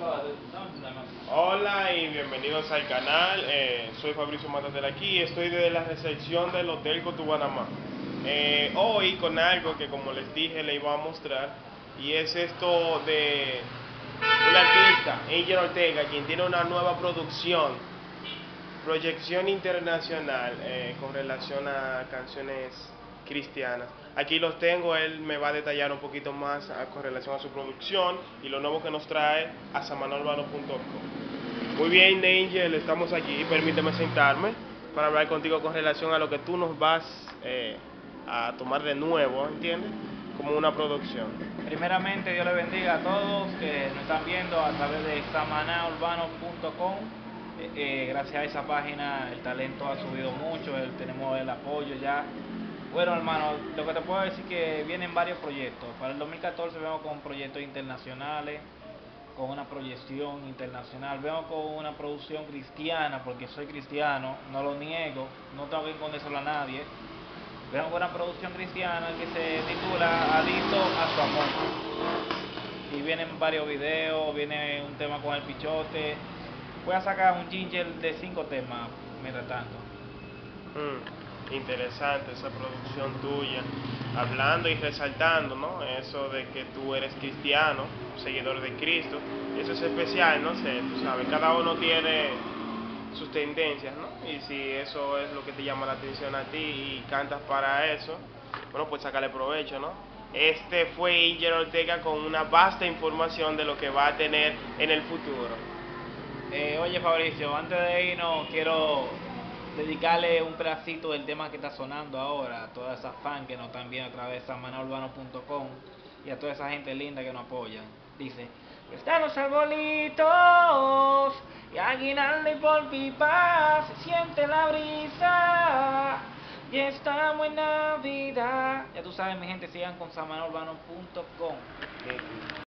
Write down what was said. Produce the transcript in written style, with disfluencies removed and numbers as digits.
Hola y bienvenidos al canal. Soy Fabricio Matatel aquí. Estoy desde la recepción del Hotel Cotubanamá. Hoy con algo que, como les dije, le iba a mostrar, y es esto de un artista, Angel Ortega, quien tiene una nueva proyección internacional, con relación a canciones cristianas. Aquí los tengo, él me va a detallar un poquito más con relación a su producción y lo nuevo que nos trae a samanolvano.com. Muy bien, Angel, estamos aquí. Permíteme sentarme para hablar contigo con relación a lo que tú nos vas a tomar de nuevo, ¿entiendes? Como una producción. Primeramente, Dios les bendiga a todos que nos están viendo a través de samanolvano.com. Gracias a esa página el talento ha subido mucho, tenemos el apoyo ya. Bueno, hermano, lo que te puedo decir es que vienen varios proyectos. Para el 2014 vengo con proyectos internacionales, con una proyección internacional. Vengo con una producción cristiana, porque soy cristiano, no lo niego, no tengo que escondérselo a nadie. Vengo con una producción cristiana que se titula Adicto a su amor. Y vienen varios videos, viene un tema con el pichote. Voy a sacar un jingle de 5 temas mientras tanto. Interesante esa producción tuya, hablando y resaltando, ¿no? Eso de que tú eres cristiano, seguidor de Cristo. Eso es especial, no sé, tú sabes, cada uno tiene sus tendencias, ¿no? Y si eso es lo que te llama la atención a ti y cantas para eso, bueno, pues sacarle provecho, ¿no? Este fue Angel Ortega con una vasta información de lo que va a tener en el futuro. Oye, Fabricio, antes de irnos quiero dedicarle un pedacito del tema que está sonando ahora a todas esas fans que nos están viendo a través de samanolvano.com y a toda esa gente linda que nos apoyan. Dice: están los arbolitos y aguinaldo y por pipa se siente la brisa y estamos en Navidad. Ya tú sabes, mi gente, sigan con samanolvano.com.